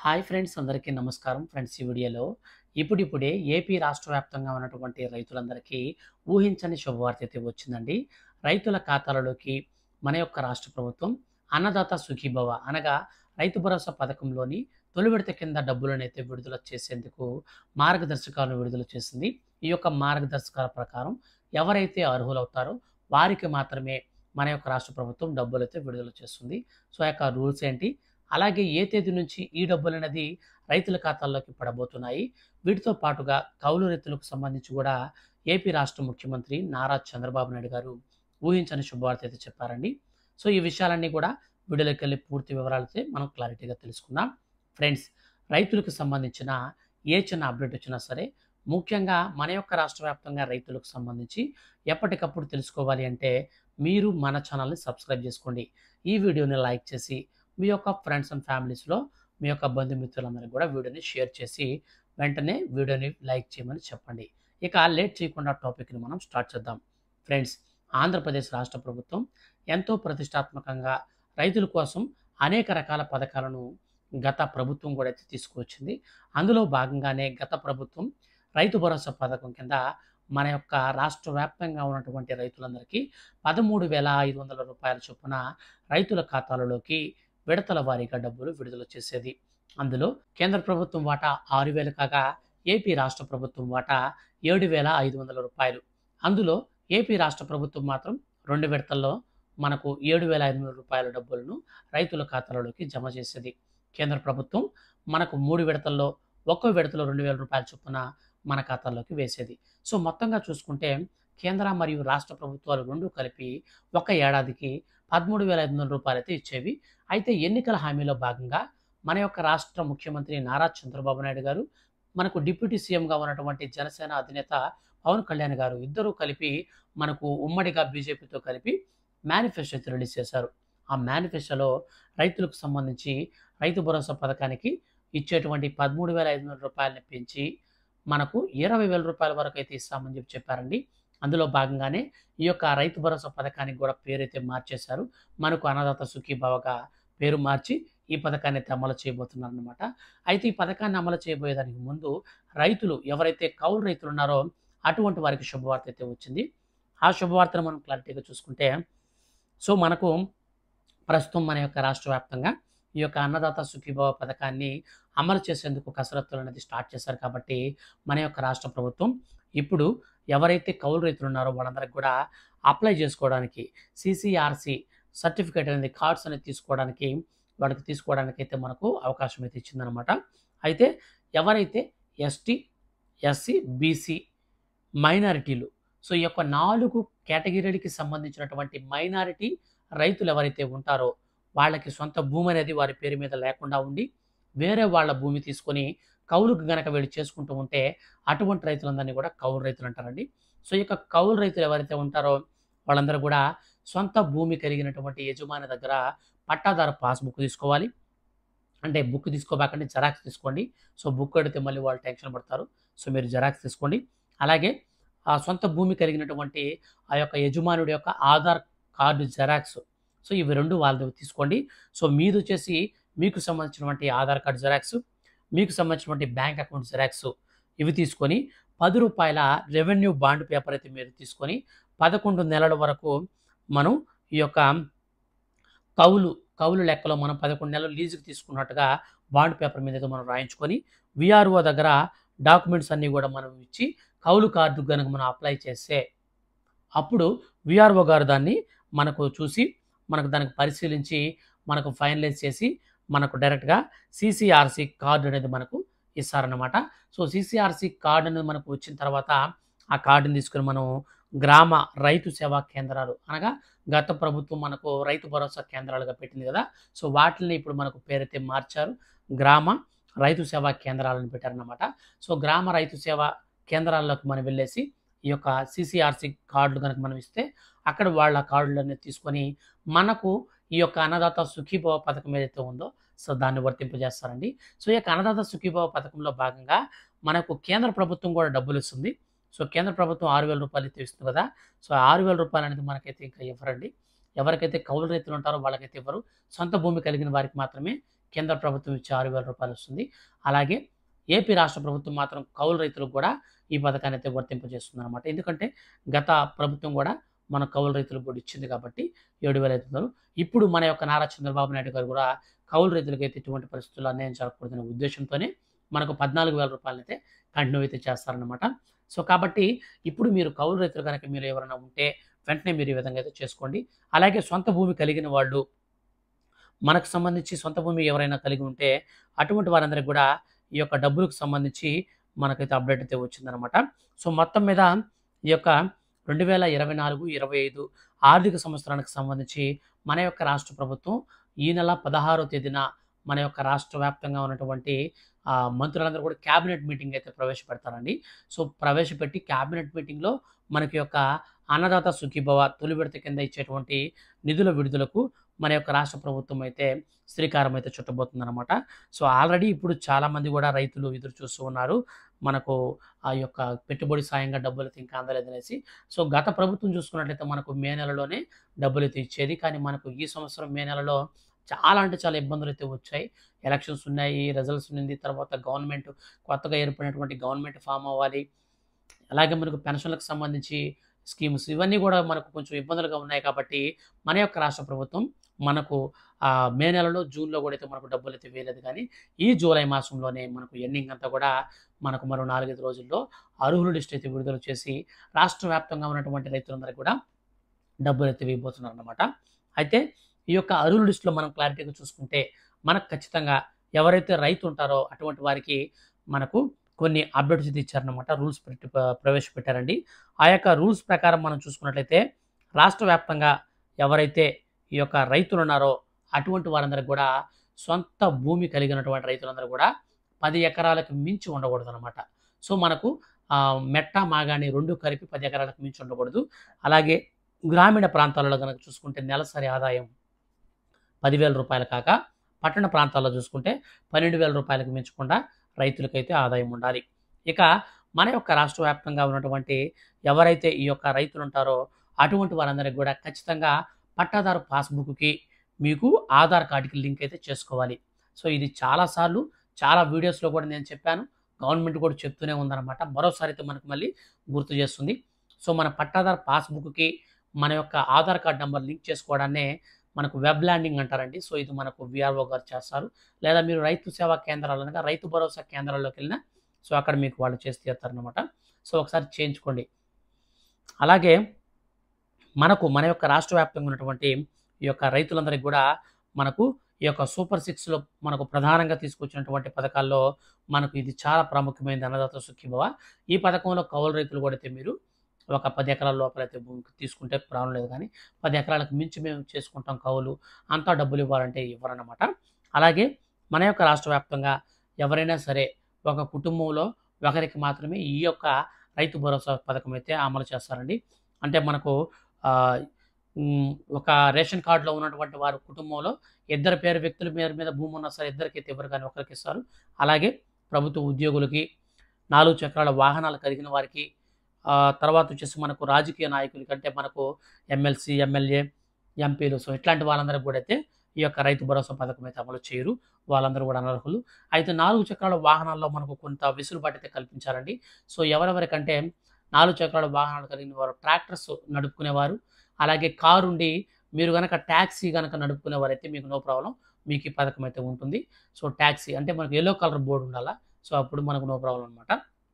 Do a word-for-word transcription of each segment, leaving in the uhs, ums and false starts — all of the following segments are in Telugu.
హాయ్ ఫ్రెండ్స్ అందరికీ నమస్కారం ఫ్రెండ్స్ ఈ వీడియోలో ఇప్పుడిప్పుడే ఏపీ రాష్ట్ర వ్యాప్తంగా ఉన్నటువంటి రైతులందరికీ ఊహించని శుభవార్త అయితే వచ్చిందండి. రైతుల ఖాతాలలోకి మన యొక్క రాష్ట్ర ప్రభుత్వం అన్నదాత సుఖీభవ అనగా రైతు భరోసా పథకంలోని తొలి విడత కింద డబ్బులను అయితే విడుదల చేసేందుకు మార్గదర్శకాలను విడుదల చేసింది. ఈ యొక్క మార్గదర్శకాల ప్రకారం ఎవరైతే అర్హులవుతారో వారికి మాత్రమే మన యొక్క రాష్ట్ర ప్రభుత్వం డబ్బులు అయితే విడుదల చేస్తుంది. సో ఆ యొక్క రూల్స్ ఏంటి, అలాగే ఏ తేదీ నుంచి ఈ డబ్బులనేది రైతుల ఖాతాల్లోకి పడబోతున్నాయి. వీటితో పాటుగా కౌలు రైతులకు సంబంధించి కూడా ఏపీ రాష్ట్ర ముఖ్యమంత్రి నారా చంద్రబాబు నాయుడు గారు ఊహించని శుభవార్త అయితే చెప్పారండి. సో ఈ విషయాలన్నీ కూడా వీడియోలోకి వెళ్ళి పూర్తి వివరాలైతే మనం క్లారిటీగా తెలుసుకుందాం. ఫ్రెండ్స్, రైతులకు సంబంధించిన ఏ చిన్న అప్డేట్ వచ్చినా సరే, ముఖ్యంగా మన యొక్క రాష్ట్ర వ్యాప్తంగా రైతులకు సంబంధించి ఎప్పటికప్పుడు తెలుసుకోవాలి అంటే మీరు మన ఛానల్ని సబ్స్క్రైబ్ చేసుకోండి. ఈ వీడియోని లైక్ చేసి మీ యొక్క ఫ్రెండ్స్ అండ్ ఫ్యామిలీస్లో మీ యొక్క బంధుమిత్రులందరికీ కూడా వీడియోని షేర్ చేసి వెంటనే వీడియోని లైక్ చేయమని చెప్పండి. ఇక లేట్ చేయకుండా టాపిక్ని మనం స్టార్ట్ చేద్దాం. ఫ్రెండ్స్, ఆంధ్రప్రదేశ్ రాష్ట్ర ప్రభుత్వం ఎంతో ప్రతిష్టాత్మకంగా రైతుల కోసం అనేక రకాల పథకాలను గత ప్రభుత్వం కూడా అయితే తీసుకువచ్చింది. అందులో భాగంగానే గత ప్రభుత్వం రైతు భరోసా పథకం కింద మన యొక్క రాష్ట్ర వ్యాప్తంగా ఉన్నటువంటి రైతులందరికీ పదమూడు వేల ఐదు వందల రూపాయల చొప్పున రైతుల ఖాతాలలోకి విడతల వారీగా డబ్బులు విడుదల చేసేది. అందులో కేంద్ర ప్రభుత్వం వాటా ఆరు వేలు కాగా ఏపీ రాష్ట్ర ప్రభుత్వం వాటా ఏడు వేల ఐదు వందల రూపాయలు. అందులో ఏపీ రాష్ట్ర ప్రభుత్వం మాత్రం రెండు విడతల్లో మనకు ఏడు వేల ఐదు వందల రూపాయల డబ్బులను రైతుల ఖాతాలలోకి జమ చేసేది. కేంద్ర ప్రభుత్వం మనకు మూడు విడతల్లో ఒక్కో విడతలో రెండు వేల రూపాయల చొప్పున మన ఖాతాల్లోకి వేసేది. సో మొత్తంగా చూసుకుంటే కేంద్ర మరియు రాష్ట్ర ప్రభుత్వాలు రెండు కలిపి ఒక ఏడాదికి పదమూడు వేల ఐదు వందల రూపాయలు అయితే ఇచ్చేవి. అయితే ఎన్నికల హామీలో భాగంగా మన యొక్క రాష్ట్ర ముఖ్యమంత్రి నారా చంద్రబాబు నాయుడు గారు, మనకు డిప్యూటీ సీఎంగా ఉన్నటువంటి జనసేన అధినేత పవన్ కళ్యాణ్ గారు ఇద్దరూ కలిపి మనకు ఉమ్మడిగా బీజేపీతో కలిపి మేనిఫెస్టో అయితే రిలీజ్ చేశారు. ఆ మేనిఫెస్టోలో రైతులకు సంబంధించి రైతు భరోసా పథకానికి ఇచ్చేటువంటి పదమూడు వేల ఐదు వందల రూపాయలని పెంచి మనకు ఇరవై వేల రూపాయల వరకు అయితే ఇస్తామని చెప్పి చెప్పారండి. అందులో భాగంగానే ఈ యొక్క రైతు భరోసా పథకానికి కూడా పేరైతే మార్చేశారు. మనకు అన్నదాత సుఖీభవగా పేరు మార్చి ఈ పథకాన్ని అయితే అమలు చేయబోతున్నారు అనమాట. అయితే ఈ పథకాన్ని అమలు చేయబోయేదానికి ముందు రైతులు ఎవరైతే కౌలు రైతులు ఉన్నారో అటువంటి వారికి శుభవార్త అయితే వచ్చింది. ఆ శుభవార్తను మనం క్లారిటీగా చూసుకుంటే, సో మనకు ప్రస్తుతం మన యొక్క రాష్ట్ర వ్యాప్తంగా ఈ యొక్క అన్నదాత సుఖీభవ పథకాన్ని అమలు చేసేందుకు కసరత్తులు అనేది స్టార్ట్ చేశారు. కాబట్టి మన యొక్క రాష్ట్ర ప్రభుత్వం ఇప్పుడు ఎవరైతే కౌలు రైతులు ఉన్నారో వాళ్ళందరికీ కూడా అప్లై చేసుకోవడానికి సిసిఆర్సి సర్టిఫికేట్ అనేది కార్డ్స్ అనేది తీసుకోవడానికి వాడికి తీసుకోవడానికి అయితే మనకు అవకాశం అయితే ఇచ్చిందనమాట. అయితే ఎవరైతే ఎస్టీ, ఎస్సీ, బీసీ, మైనారిటీలు, సో ఈ యొక్క నాలుగు కేటగిరీలకి సంబంధించినటువంటి మైనారిటీ రైతులు ఎవరైతే ఉంటారో వాళ్ళకి సొంత భూమి అనేది వారి పేరు మీద లేకుండా ఉండి వేరే వాళ్ళ భూమి తీసుకొని కౌలుకు గనక వీళ్ళు చేసుకుంటూ ఉంటే అటువంటి రైతులందరినీ కూడా కౌలు రైతులు అంటారండి. సో ఈ యొక్క కౌలు రైతులు ఎవరైతే ఉంటారో వాళ్ళందరూ కూడా సొంత భూమి కలిగినటువంటి యజమాని దగ్గర పట్టాదారు పాస్బుక్ తీసుకోవాలి. అంటే బుక్ తీసుకోబాకండి, జెరాక్స్ తీసుకోండి. సో బుక్ అడిగితే మళ్ళీ వాళ్ళు టెన్షన్ పడతారు. సో మీరు జెరాక్స్ తీసుకోండి. అలాగే ఆ సొంత భూమి కలిగినటువంటి ఆ యొక్క యజమానుడి యొక్క ఆధార్ కార్డు జెరాక్స్, సో ఇవి రెండు వాళ్ళది తీసుకోండి. సో మీది వచ్చేసి మీకు సంబంధించినటువంటి ఆధార్ కార్డు జెరాక్స్, మీకు సంబంధించినటువంటి బ్యాంక్ అకౌంట్ జెరాక్స్ ఇవి తీసుకొని పది రూపాయల రెవెన్యూ బాండ్ పేపర్ అయితే మీరు తీసుకొని పదకొండు నెలల వరకు మనం ఈ యొక్క కౌలు కౌలు లెక్కలో మనం పదకొండు నెలలు లీజుకి తీసుకున్నట్టుగా బాండ్ పేపర్ మీద అయితే మనం రాయించుకొని విఆర్ఓ దగ్గర డాక్యుమెంట్స్ అన్నీ కూడా మనం ఇచ్చి కౌలు కార్డు కనుక మనం అప్లై చేస్తే అప్పుడు విఆర్ఓ గారు దాన్ని మనకు చూసి మనకు దానికి పరిశీలించి మనకు ఫైనలైజ్ చేసి మనకు డైరెక్ట్గా సిసిఆర్సి కార్డు అనేది మనకు ఇస్తారన్నమాట. సో సిసిఆర్సి కార్డు అనేది మనకు వచ్చిన తర్వాత ఆ కార్డుని తీసుకొని మనం గ్రామ రైతు సేవా కేంద్రాలు అనగా గత ప్రభుత్వం మనకు రైతు భరోసా కేంద్రాలుగా పెట్టింది కదా, సో వాటిని ఇప్పుడు మనకు పేరైతే మార్చారు, గ్రామ రైతు సేవా కేంద్రాలను పెట్టారన్నమాట. సో గ్రామ రైతు సేవా కేంద్రాల్లోకి మనం వెళ్ళేసి ఈ యొక్క సిసిఆర్సి కార్డులు కనుక మనం ఇస్తే అక్కడ వాళ్ళ కార్డులన్నీ తీసుకొని మనకు ఈ యొక్క అన్నదాత సుఖీభవ పథకం ఏదైతే ఉందో సో దాన్ని వర్తింపజేస్తారండి. సో ఈ యొక్క అన్నదాత సుఖీభవ పథకంలో భాగంగా మనకు కేంద్ర ప్రభుత్వం కూడా డబ్బులు ఇస్తుంది. సో కేంద్ర ప్రభుత్వం ఆరు వేల రూపాయలు అయితే ఇస్తుంది కదా, సో ఆరు వేల రూపాయలు అనేది మనకైతే ఇంకా ఇవ్వరండి. ఎవరికైతే కౌలు రైతులు ఉంటారో వాళ్ళకైతే ఇవ్వరు. సొంత భూమి కలిగిన వారికి మాత్రమే కేంద్ర ప్రభుత్వం ఇచ్చే ఆరు వేల రూపాయలు వస్తుంది. అలాగే ఏపీ రాష్ట్ర ప్రభుత్వం మాత్రం కౌలు రైతులకు కూడా ఈ పథకాన్ని అయితే వర్తింపజేస్తుందనమాట. ఎందుకంటే గత ప్రభుత్వం కూడా మన కౌలు రైతులకు కూడా ఇచ్చింది కాబట్టి ఏడు వేల ఐదు వందలు. ఇప్పుడు మన యొక్క నారా చంద్రబాబు నాయుడు గారు కూడా కౌలు రైతులకైతే ఎటువంటి పరిస్థితుల్లో అన్యాయం జరగకూడదనే ఉద్దేశంతోనే మనకు పద్నాలుగు వేల రూపాయలనైతే కంటిన్యూ అయితే చేస్తారనమాట. సో కాబట్టి ఇప్పుడు మీరు కౌలు రైతులు కనుక మీరు ఎవరైనా ఉంటే వెంటనే మీరు ఈ విధంగా అయితే చేసుకోండి. అలాగే సొంత భూమి కలిగిన వాళ్ళు మనకు సంబంధించి సొంత భూమి ఎవరైనా కలిగి ఉంటే అటువంటి వారందరికీ కూడా ఈ యొక్క డబ్బులకు సంబంధించి మనకైతే అప్డేట్ అయితే వచ్చిందనమాట. సో మొత్తం మీద ఈ యొక్క రెండు వేల ఇరవై నాలుగు ఇరవై ఐదు ఆర్థిక సంవత్సరానికి సంబంధించి మన యొక్క రాష్ట్ర ప్రభుత్వం ఈ నెల పదహారో తేదీన మన యొక్క రాష్ట్ర వ్యాప్తంగా ఉన్నటువంటి ఆ, మంత్రులందరూ కూడా క్యాబినెట్ మీటింగ్ అయితే ప్రవేశపెడతారండి. సో ప్రవేశపెట్టి క్యాబినెట్ మీటింగ్లో మనకి యొక్క అన్నదాత సుఖీభవ తొలి విడత కింద ఇచ్చేటువంటి నిధుల విడుదలకు మన యొక్క రాష్ట్ర ప్రభుత్వం అయితే శ్రీకారం అయితే చుట్టబోతుందన్నమాట. సో ఆల్రెడీ ఇప్పుడు చాలామంది కూడా రైతులు ఎదురు చూస్తూ ఉన్నారు. మనకు ఆ యొక్క పెట్టుబడి సాయంగా డబ్బులు అయితే ఇంకా అందలేదనేసి. సో గత ప్రభుత్వం చూసుకున్నట్లయితే మనకు మే నెలలోనే డబ్బులు అయితే ఇచ్చేది. కానీ మనకు ఈ సంవత్సరం మే నెలలో చాలా అంటే చాలా ఇబ్బందులు అయితే వచ్చాయి. ఎలక్షన్స్ ఉన్నాయి, రిజల్ట్స్ ఉంది, తర్వాత గవర్నమెంట్ కొత్తగా ఏర్పడినటువంటి గవర్నమెంట్ ఫామ్ అవ్వాలి. అలాగే మనకు పెన్షన్లకు సంబంధించి స్కీమ్స్ ఇవన్నీ కూడా మనకు కొంచెం ఇబ్బందులుగా ఉన్నాయి కాబట్టి మన యొక్క రాష్ట్ర ప్రభుత్వం మనకు ఆ, మే నెలలో జూన్లో కూడా అయితే మనకు డబ్బులు అయితే వేయలేదు. కానీ ఈ జూలై మాసంలోనే మనకు ఎండింగ్ అంతా కూడా మనకు మరో నాలుగైదు రోజుల్లో అర్హుల లిస్ట్ అయితే విడుదల చేసి రాష్ట్ర వ్యాప్తంగా ఉన్నటువంటి రైతులందరికీ కూడా డబ్బులు అయితే వేయబోతున్నారు అన్నమాట. అయితే ఈ యొక్క అర్హుల లిస్టులో మనం క్లారిటీగా చూసుకుంటే మనకు ఖచ్చితంగా ఎవరైతే రైతు ఉంటారో అటువంటి వారికి మనకు కొన్ని అప్డేట్స్ అయితే ఇచ్చారనమాట. రూల్స్ పెట్టి ప- ప్రవేశపెట్టారండి. ఆ యొక్క రూల్స్ ప్రకారం మనం చూసుకున్నట్లయితే రాష్ట్ర వ్యాప్తంగా ఎవరైతే ఈ యొక్క రైతులు ఉన్నారో అటువంటి వారందరికీ కూడా సొంత భూమి కలిగినటువంటి రైతులందరూ కూడా పది ఎకరాలకు మించి ఉండకూడదు అనమాట. సో మనకు ఆ, మెట్ట మాగాణి రెండు కలిపి పది ఎకరాలకు మించి ఉండకూడదు. అలాగే గ్రామీణ ప్రాంతాలలో కనుక చూసుకుంటే నెలసరి ఆదాయం పదివేల రూపాయలు కాక పట్టణ ప్రాంతాల్లో చూసుకుంటే పన్నెండు వేల రూపాయలకు మించకుండా రైతులకైతే ఆదాయం ఉండాలి. ఇక మన యొక్క రాష్ట్ర వ్యాప్తంగా ఉన్నటువంటి ఎవరైతే ఈ యొక్క రైతులు ఉంటారో అటువంటి వారందరికీ కూడా ఖచ్చితంగా పట్టాదారు పాస్బుక్కి మీకు ఆధార్ కార్డుకి లింక్ అయితే చేసుకోవాలి. సో ఇది చాలాసార్లు చాలా వీడియోస్లో కూడా నేను చెప్పాను, గవర్నమెంట్ కూడా చెప్తూనే ఉందన్నమాట. మరోసారి అయితే మనకు మళ్ళీ గుర్తు చేస్తుంది. సో మన పట్టాదారు పాస్బుక్కి మన యొక్క ఆధార్ కార్డ్ నెంబర్ లింక్ చేసుకోవడాన్నే మనకు వెబ్ ల్యాండింగ్ అంటారండి. సో ఇది మనకు విఆర్ఓ గారు చేస్తారు. లేదా మీరు రైతు సేవా కేంద్రాలు అనగా రైతు భరోసా కేంద్రాల్లోకి వెళ్ళినా సో అక్కడ మీకు వాళ్ళు చేసి తీస్తారనమాట. సో ఒకసారి చేయించుకోండి. అలాగే మనకు మన యొక్క రాష్ట్ర వ్యాప్తంగా ఉన్నటువంటి ఈ యొక్క రైతులందరికీ కూడా మనకు ఈ యొక్క సూపర్ సిక్స్లో మనకు ప్రధానంగా తీసుకొచ్చినటువంటి పథకాల్లో మనకు ఇది చాలా ప్రాముఖ్యమైనది అన్నదాత సుఖీభవ. ఈ పథకంలో కౌలు రైతులు కూడా అయితే మీరు ఒక పది ఎకరాల లోపలైతే భూమి తీసుకుంటే ప్రాబ్లం లేదు. కానీ పది ఎకరాలకు మించి మేము చేసుకుంటాం కౌలు, అంతా డబ్బులు ఇవ్వాలంటే ఇవ్వరన్నమాట. అలాగే మన యొక్క రాష్ట్ర వ్యాప్తంగా ఎవరైనా సరే ఒక కుటుంబంలో ఒకరికి మాత్రమే ఈ యొక్క రైతు భరోసా పథకం అయితే అమలు చేస్తారండి. అంటే మనకు ఆ, ఉమ్, ఒక రేషన్ కార్డులో ఉన్నటువంటి వారి కుటుంబంలో ఇద్దరు పేరు వ్యక్తుల పేరు మీద భూమి ఉన్నా సరే ఇద్దరికైతే ఇవ్వరు, కానీ ఒకరికి ఇస్తారు. అలాగే ప్రభుత్వ ఉద్యోగులకి, నాలుగు చక్రాల వాహనాలు కలిగిన వారికి, ఆ, తర్వాత వచ్చేసి మనకు రాజకీయ నాయకులకి అంటే మనకు ఎమ్మెల్సీ, ఎమ్మెల్యే, ఎంపీలు, సో ఇట్లాంటి వాళ్ళందరికీ కూడా అయితే ఈ యొక్క రైతు భరోసా పథకం అయితే అమలు చేయరు. వాళ్ళందరూ కూడా అనర్హులు. అయితే నాలుగు చక్రాల వాహనాల్లో మనకు కొంత వెసులుబాటు అయితే కల్పించారండి. సో ఎవరెవరికంటే నాలుగు చక్రాల వాహనాలు కలిగిన వారు, ట్రాక్టర్స్ నడుపుకునేవారు, అలాగే కారు ఉండి మీరు కనుక ట్యాక్సీ కనుక నడుపుకునేవారైతే మీకు నో ప్రాబ్లం, మీకు ఈ పథకం అయితే ఉంటుంది. సో ట్యాక్సీ అంటే మనకు ఎల్లో కలర్ బోర్డు ఉండాలా, సో అప్పుడు మనకు నో ప్రాబ్లం అనమాట.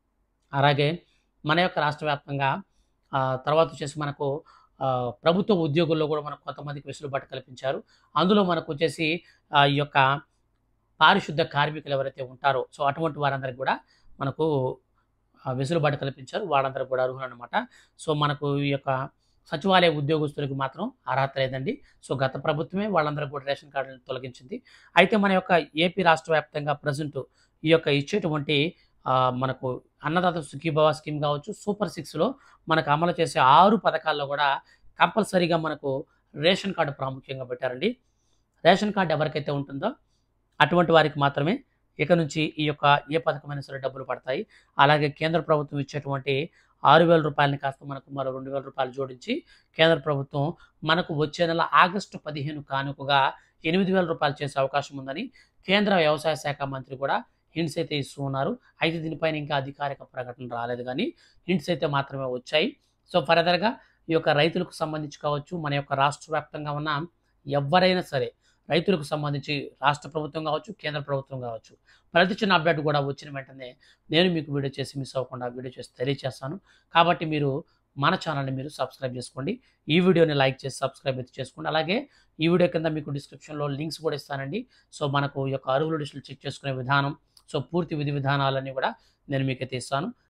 అలాగే మన యొక్క రాష్ట్ర వ్యాప్తంగా ఆ, తర్వాత వచ్చేసి మనకు ఆ, ప్రభుత్వ ఉద్యోగుల్లో కూడా మనకు కొంతమందికి వెసులుబాటు కల్పించారు. అందులో మనకు వచ్చేసి ఆ, ఈ యొక్క పారిశుద్ధ కార్మికులు ఎవరైతే ఉంటారో సో అటువంటి వారందరికీ కూడా మనకు ఆ, వెసులుబాటు కల్పించారు. వాళ్ళందరూ కూడా అర్హులు అనమాట. సో మనకు ఈ యొక్క సచివాలయ ఉద్యోగస్తులకు మాత్రం అర్హత లేదండి. సో గత ప్రభుత్వమే వాళ్ళందరూ కూడా రేషన్ కార్డులను తొలగించింది. అయితే మన యొక్క ఏపీ రాష్ట్ర వ్యాప్తంగా ప్రజెంట్ ఈ యొక్క ఇచ్చేటువంటి ఆ, మనకు అన్నదాత సుఖీభవ స్కీమ్ కావచ్చు, సూపర్ సిక్స్లో మనకు అమలు చేసే ఆరు పథకాల్లో కూడా కంపల్సరీగా మనకు రేషన్ కార్డు ప్రాముఖ్యంగా పెట్టారండి. రేషన్ కార్డు ఎవరికైతే ఉంటుందో అటువంటి వారికి మాత్రమే ఇక నుంచి ఈ యొక్క ఏ పథకమైనా సరే డబ్బులు పడతాయి. అలాగే కేంద్ర ప్రభుత్వం ఇచ్చేటువంటి ఆరు వేల రూపాయలని కాస్త మనకు మరో రెండు వేల రూపాయలు జోడించి కేంద్ర ప్రభుత్వం మనకు వచ్చే నెల ఆగస్టు పదిహేను కానుకగా ఎనిమిది వేల రూపాయలు చేసే అవకాశం ఉందని కేంద్ర వ్యవసాయ శాఖ మంత్రి కూడా హింట్స్ అయితే ఇస్తూ ఉన్నారు. అయితే దీనిపైన ఇంకా అధికారిక ప్రకటన రాలేదు కానీ హింట్స్ అయితే మాత్రమే వచ్చాయి. సో ఫర్దర్‌గా ఈ యొక్క రైతులకు సంబంధించి కావచ్చు, మన యొక్క రాష్ట్ర వ్యాప్తంగా ఉన్న ఎవ్వరైనా సరే రైతులకు సంబంధించి రాష్ట్ర ప్రభుత్వం కావచ్చు, కేంద్ర ప్రభుత్వం కావచ్చు, ప్రతి చిన్న అప్డేట్ కూడా వచ్చిన వెంటనే నేను మీకు వీడియో చేసి మిస్ అవ్వకుండా వీడియో చేసి తెలియజేస్తాను. కాబట్టి మీరు మన ఛానల్‌ని మీరు సబ్స్క్రైబ్ చేసుకోండి. ఈ వీడియోని లైక్ చేసి సబ్స్క్రైబ్ అయితే చేసుకోండి. అలాగే ఈ వీడియో కింద మీకు డిస్క్రిప్షన్‌లో లింక్స్ కూడా ఇస్తానండి. సో మనకు ఈ యొక్క అర్హుల లిస్టులు చెక్ చేసుకునే విధానం, సో పూర్తి విధి విధానాలన్నీ కూడా నేను మీకైతే ఇస్తాను.